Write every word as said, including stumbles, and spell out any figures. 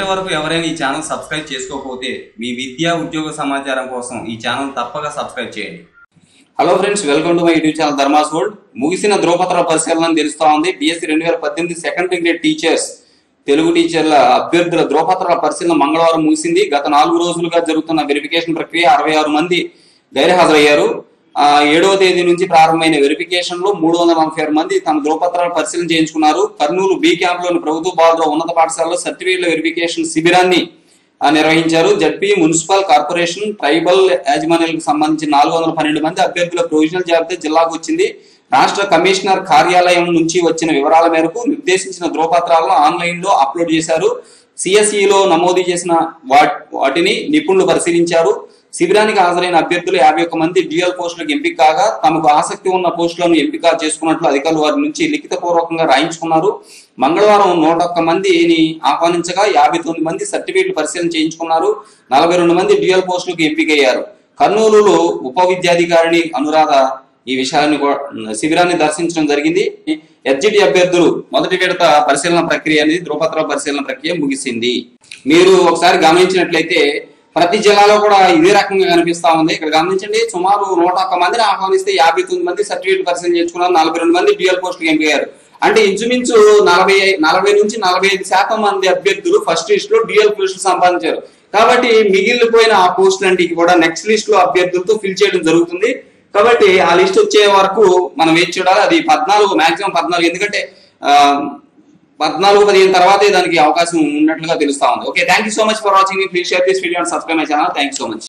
ఇప్పటి వరకు ఎవరైనా ఈ ఛానల్ సబ్స్క్రైబ్ చేసుకోకపోతే మీ విద్యా ఉద్యోగ సమాచారం కోసం ఈ ఛానల్ తప్పక సబ్స్క్రైబ్ చేయండి. Hello friends, welcome to my YouTube channel Dharma's world. ముగిసిన ధ్రువపత్రాల పరిశీలన తెలుస్తా ఉంది. బిఎస్సి రెండు వేల పద్దెనిమిది సెకండ్ గ్రేడ్ టీచర్స్ తెలుగు టీచర్ల అభ్యర్థుల ధ్రువపత్రాల పరిశీలన మంగళవారం ముగిసింది. గత నాలుగు రోజులుగా జరుగుతున్న వెరిఫికేషన్ ప్రక్రియ అరవై ఆరు మంది గైర్హాజరయ్యారు. ఆ ఏడవ తేదీ నుంచి ప్రారంభమైన వెరిఫికేషన్ లో మూడు వందల నలభై ఆరు మంది తమ ధ్రువపత్రాలు పరిశీలన చేయించుకున్నారు. కర్నూలు బి క్యాంప్ లోని ప్రభుత్వ బాలుర ఉన్నత పాఠశాలలో సర్టిఫికేట్ల వెరిఫికేషన్ శిబిరాన్ని నిర్వహించారు. జడ్పీ, మున్సిపల్, కార్పొరేషన్, ట్రైబల్ యాజమాన్యాలకు సంబంధించి నాలుగు వందల పన్నెండు మంది అభ్యర్థుల ప్రొవిజనల్ జాబితా జిల్లాకు వచ్చింది. రాష్ట్ర కమిషనర్ కార్యాలయం నుంచి వచ్చిన వివరాల మేరకు నిర్దేశించిన ధ్రువపత్రాలను ఆన్లైన్ లో అప్లోడ్ చేశారు. సిఎస్ఈలో నమోదు చేసిన వాటిని నిపుణులు పరిశీలించారు. శిబిరానికి హాజరైన అభ్యర్థులు యాభై ఒక్క మంది డ్యూయల్ పోస్టులకు ఎంపిక కాగా తమకు ఆసక్తి ఉన్న పోస్టులను ఎంపిక చేసుకున్నట్లు అధికారులు వారి నుంచి లిఖిత పూర్వకంగా రాయించుకున్నారు. మంగళవారం నూట ఒక్క మందిని ఆహ్వానించగా యాభై తొమ్మిది మంది సర్టిఫికేట్లు పరిశీలన చేయించుకున్నారు. నలభై రెండు మంది డ్యూయల్ పోస్టులకు ఎంపికయ్యారు. కర్నూలులో ఉప విద్యాధికారిణి అనురాధ ఈ విషయాన్ని శిబిరాన్ని దర్శించడం జరిగింది. ఎస్జిటి అభ్యర్థులు మొదటి విడత పరిశీలన ప్రక్రియ అనేది ధ్రువపత్ర పరిశీలన ప్రక్రియ ముగిసింది. మీరు ఒకసారి గమనించినట్లయితే ప్రతి జిల్లాలో కూడా ఇదే రకంగా కనిపిస్తా ఉంది. ఇక్కడ గమనించండి, సుమారు నూట ఒక్క మందిని ఆహ్వానిస్తే యాభై తొమ్మిది మంది సర్టిఫికేట్ పరిశీలన చేసుకున్నారు. నలభై రెండు మంది డ్యూయల్ పోస్టులు ఎంపికయ్యారు. అంటే ఇంచుమించు నలభై నలభై నుంచి నలభై ఐదు శాతం మంది అభ్యర్థులు ఫస్ట్ లిస్ట్ లో డ్యూయల్ పోస్టులు సంపాదించారు. కాబట్టి మిగిలిపోయిన ఆ పోస్టులన్నిటికీ కూడా నెక్స్ట్ లిస్ట్ లో అభ్యర్థులతో ఫిల్ చేయడం జరుగుతుంది. కాబట్టి ఆ లిస్ట్ వచ్చే వరకు మనం వేచి చూడాలి. అది పద్నాలుగు మాక్సిమం పద్నాలుగు ఎందుకంటే ఆ పద్నాలుగు పదిహేను తర్వాతే దానికి అవకాశం ఉన్నట్లుగా తెలుస్తా ఉంది. Okay, thank you so much for watching. Please share this video and subscribe my channel. Thank you so much.